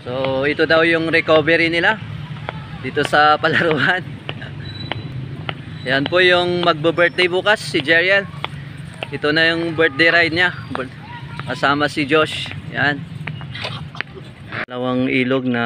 So ito daw yung recovery nila dito sa Palaruan. Yan po yung magbo-birthday bukas, si Jeriel. Ito na yung birthday ride niya kasama si Josh. Yan, dalawang ilog na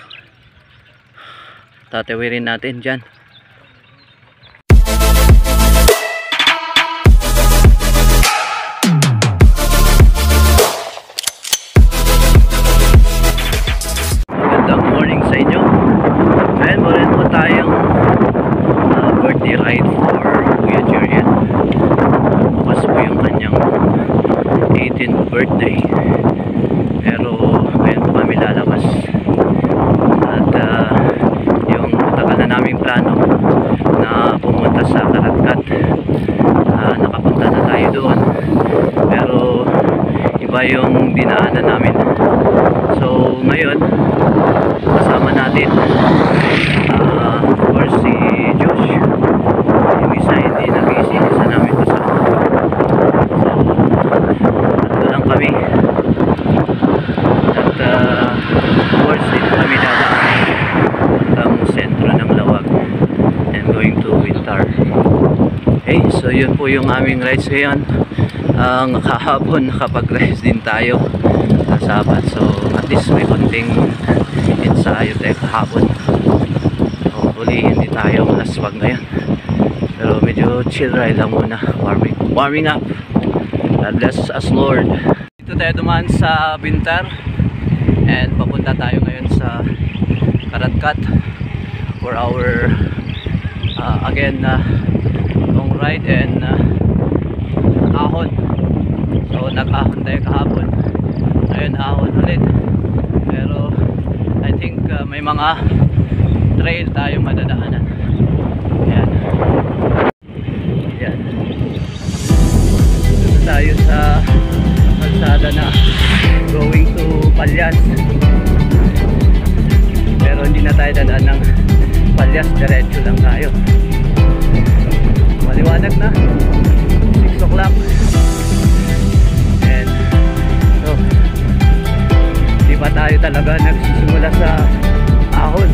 tatawirin natin dyan. Magandang morning sa inyo. Ayan, meron po tayong birthday ride for Kuya Jeriel. Bukas po yung kanyang 18th birthday. Pero ngayon po kami lalabas. At yung matagal na naming plano na pumunta sa Karatkat, nakapunta na tayo doon. Pero iba yung dinaanan namin. So ngayon kasama natin of course si Josh. Yung isa hindi nag-iisip, isa namin kasama. So tatlo lang kami. At of course dito kami dadaan hanggang sentro ng Lawag and going to Wintar. Okay, so yun po yung aming rides ngayon. Kahapon nakapag-rides din tayo sa Sabat, so at least may konting ensayo tayo kahapon. Hopefully hindi tayo malaswag ngayon, pero medyo chill ride lang muna, warming up. God bless us Lord. Dito tayo dumaan sa Bintar and papunta tayo ngayon sa Karatkat for our again long ride and ahon. So nag-ahon tayo kahapon, ngayon ahon ulit, pero I think may mga trail tayong madadaanan. Ayan. Ayan. Dito tayo sa kalsada na going to Palyas, pero hindi na tayo dadaan ng Palyas, diretso lang tayo. Maliwanag na, 6 o'clock. And so di pa tayo talaga nagsisimula sa ahon.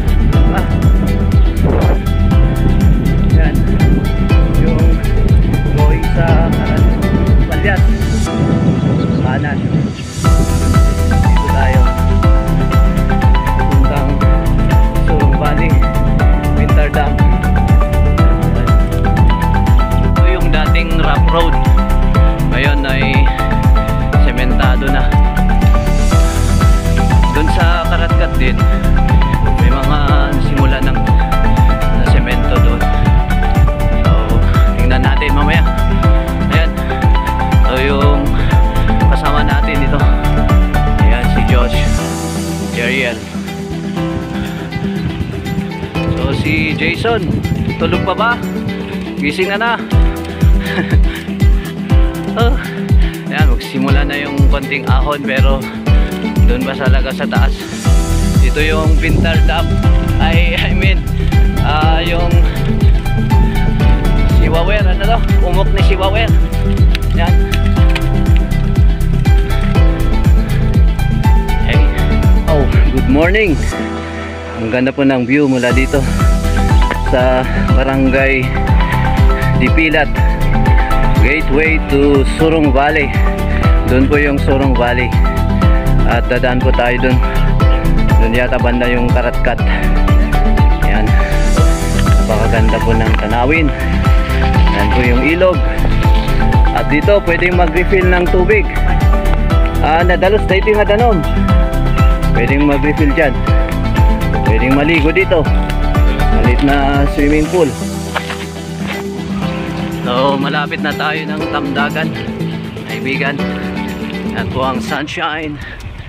Yan yung going sa Palyas, kanan. Dito tayo puntang Surong Valley, Winter Dam. Ito yung dating rough road, ngayon ay sementado na. Doon sa Karatkat din may mga simula ng semento doon, so tingnan natin mamaya. Ayan, so yung kasama natin dito, ayan si Josh, Jeriel. So si Jason tulog pa ba? Gising na. Oh, ayan, magsimula na yung konting ahon, pero doon ba talaga sa taas? Ito yung Winter Dam, I mean yung Siwawer, ano to? Umok ni Siwawer. Yan. Hey. Oh, good morning. Ang ganda po ng view mula dito sa Barangay Dipilat, gateway to Surong Valley. Doon po yung Surong Valley, at dadaan po tayo doon. Doon yata banda yung Karatkat. Ayan, napakaganda po ng tanawin. Ayan po yung ilog, at dito pwedeng mag-refill ng tubig. Nadalos tayo yung adanom, pwedeng mag-refill dyan, pwedeng maligo dito, maliit na swimming pool. So malapit na tayo ng Tamdagan, kaibigan. Yan po ang sunshine.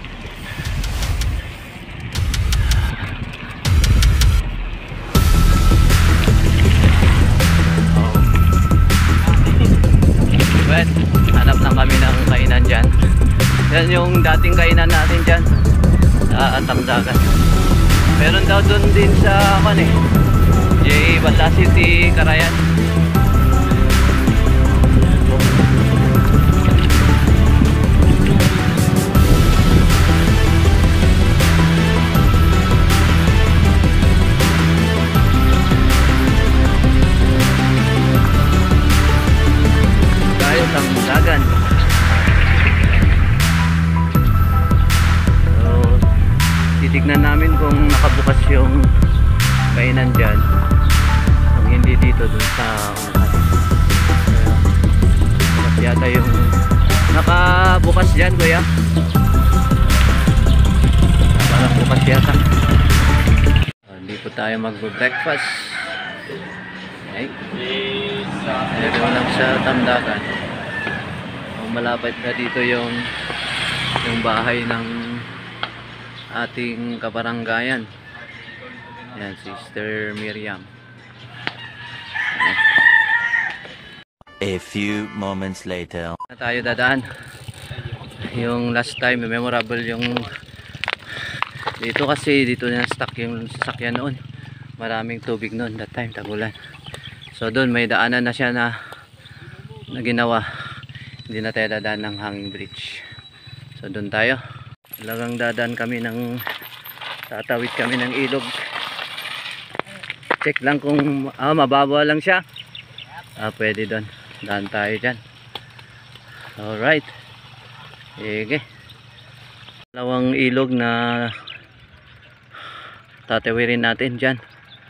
Well, hanap lang kami ng kainan dyan. Yan yung dating kainan natin dyan sa Tamdagan. Meron daw dun din sa J. Bata City, Carayan. titignan namin kung nakabukas yung kainan dyan. Kung hindi dito dun sa unahan. Bukas yata yung nakabukas dyan, kuya. Parang bukas yata. Hindi po tayo mag-breakfast. Okay. Ito lang sa Tamdagan. Malapit na dito yung bahay ng ating kabaranggayan. Yan, Sister Miriam. A few moments later. Na tayo dadaan. Yung last time, memorable yung dito kasi dito na stuck yung sasakyan noon. Maraming tubig noon that time, tagulan. So doon may daanan na siya na ginawa. Hindi na tayo dadaan ng hanging bridge. So doon tayo. Talagang dadaan kami ng tatawid kami ng ilog. Check lang kung mababaw lang siya. Pwede doon. Daan tayo dyan. Alright. Sige. Dalawang ilog na tatawirin natin dyan.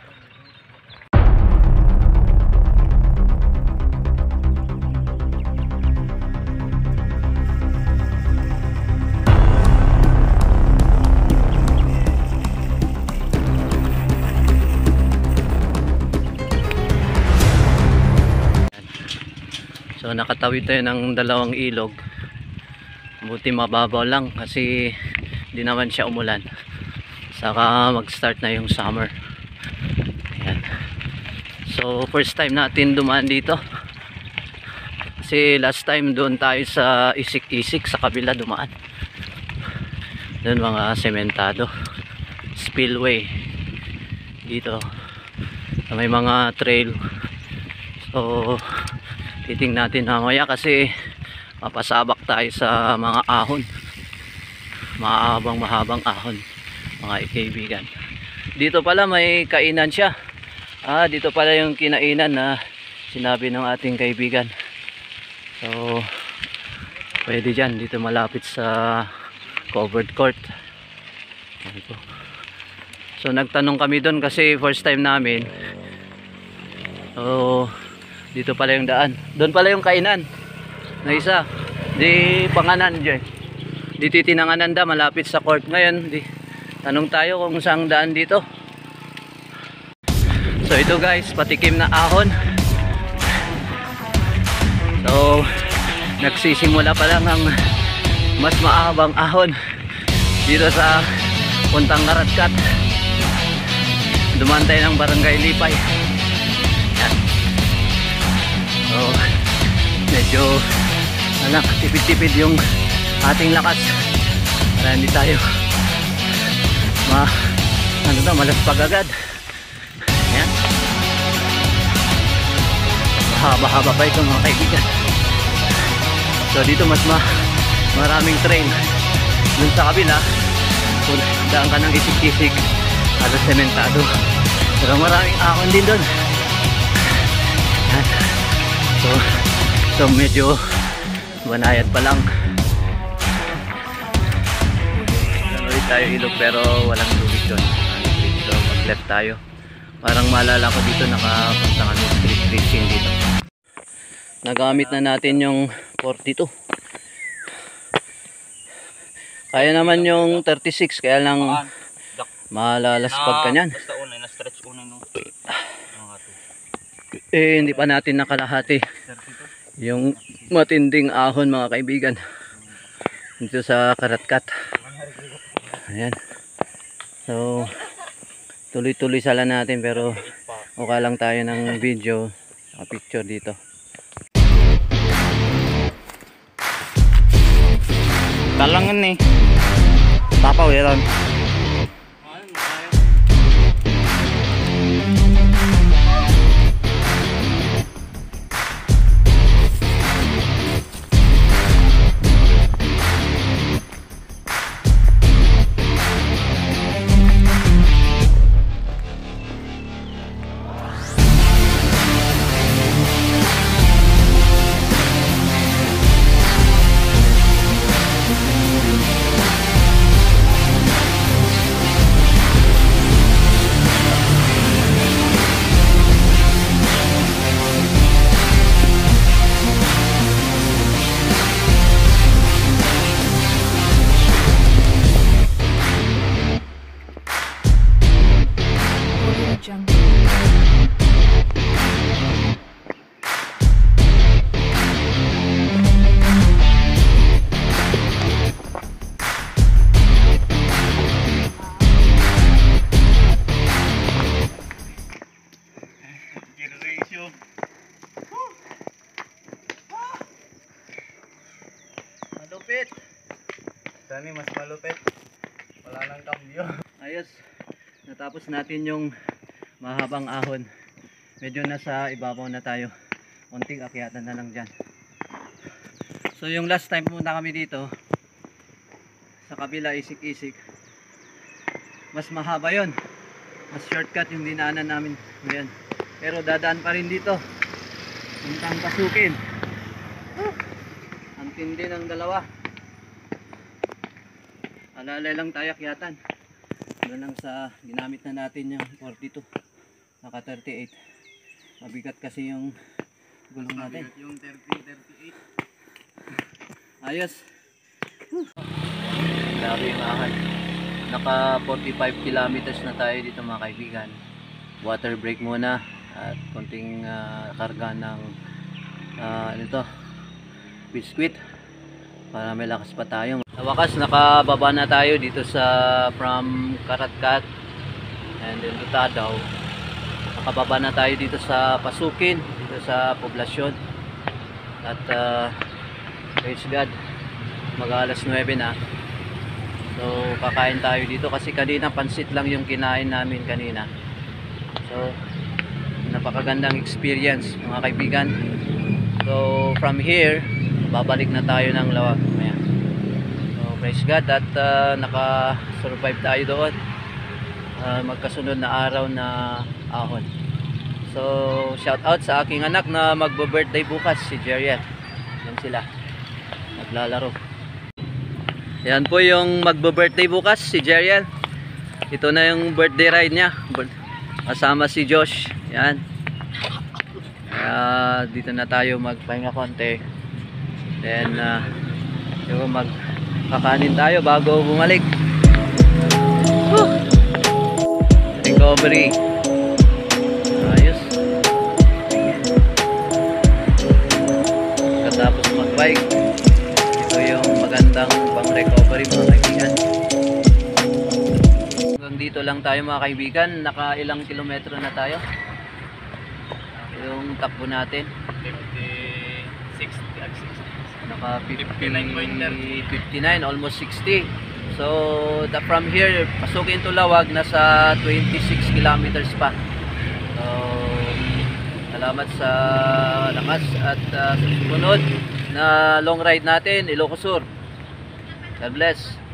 So nakatawid tayo ng dalawang ilog. Buti mababaw lang kasi di naman siya umulan. Saka mag-start na yung summer. Ayan. So first time natin dumaan dito. Kasi last time doon tayo sa Isik-Isik sa kabila dumaan. Doon mga sementado. Spillway. Dito. May mga trail. So titing natin mamaya kasi mapasabak tayo sa mga ahon, mahabang ahon, mga kaibigan. Dito pala may kainan siya. Dito pala yung kinainan na sinabi ng ating kaibigan. So pwede dyan, dito malapit sa covered court. So nagtanong kami doon kasi first time namin. So dito pala yung daan. Doon pala yung kainan na isa. Di panganan dyan. Di titinanganan da malapit sa court. Ngayon di tanong tayo kung saan daan dito. So ito guys, patikim na ahon. So nagsisimula pa lang ang mas mahabang ahon dito sa puntang Karatkat. Dumaan tayo ng Barangay Lipay. So, medyo tipid-tipid yung ating lakas para hindi tayo malaspag agad. Ayan. Mahaba-haba pa ito mga kaibigan. So dito mas maraming train. Dun sa kabila kung daan ka ng Isik-Isik halos sementado, pero maraming ahon din dun. Ayan. So medyo banayad pa lang. Ulit tayo ilog pero walang tubig doon. So mag left tayo. Parang maalala ko dito nakapunta kami street fishing dito. Nagamit na natin yung 42. Kaya naman yung 36 kaya lang malalaspag ka nyan. Basta unay na stretch unay no. Hindi pa natin nakalahati yung matinding ahon mga kaibigan dito sa Karatkat. Ayan. So tuloy-tuloy sala natin pero mukha lang tayo ng video picture dito. Talangan nih tapaw ya tan. Ayos. Natapos natin yung mahabang ahon. Medyo nasa ibabaw na tayo. Unting akyatan na lang dyan. So yung last time pumunta kami dito, sa kabila isik-isik, mas mahaba yon, mas shortcut yung dinaanan namin ngayon. Pero dadaan pa rin dito, puntang Pasukin. Ang tindi ng dalawa. Alalay lang tayo akyatan. Doon lang sa ginamit na natin yung 42, naka 38. Mabigat kasi yung gulong natin. Yung 38. Ayos. Grabe yung ahon. Naka 45 kilometers na tayo dito mga kaibigan. Water break muna at konting karga ng biskwit para may lakas pa tayo. Sa wakas nakababa na tayo dito sa from Karatkat and then Tadaw. Nakababa na tayo dito sa Pasukin, dito sa poblasyon. At praise God, mag-alas 9 na. So kakain tayo dito kasi kanina pansit lang yung kinain namin kanina. So napakagandang experience mga kaibigan. So from here babalik na tayo ng Lawag. Ayan. So praise God at naka-survive tayo doon. Magkasunod na araw na ahon. So shout out sa aking anak na magbo-birthday bukas, si Jeriel. Yan sila, naglalaro. Yan po yung magbo-birthday bukas, si Jeriel. Ito na yung birthday ride niya, kasama si Josh. Yan. Dito na tayo magpahinga konti. Then magkakanin tayo bago bumalik. Recovery. Ayos. Katapos mag-bike, ito yung magandang pang recovery mga kaibigan. Hanggang dito lang tayo mga kaibigan. Naka ilang kilometro na tayo. Yung takbo natin 60. naka 59.30. 59, almost 60. So from here Pasukin to Lawag nasa 26 kilometers pa. So salamat sa lakas at sa susunod na long ride natin, Ilocos Sur. God bless.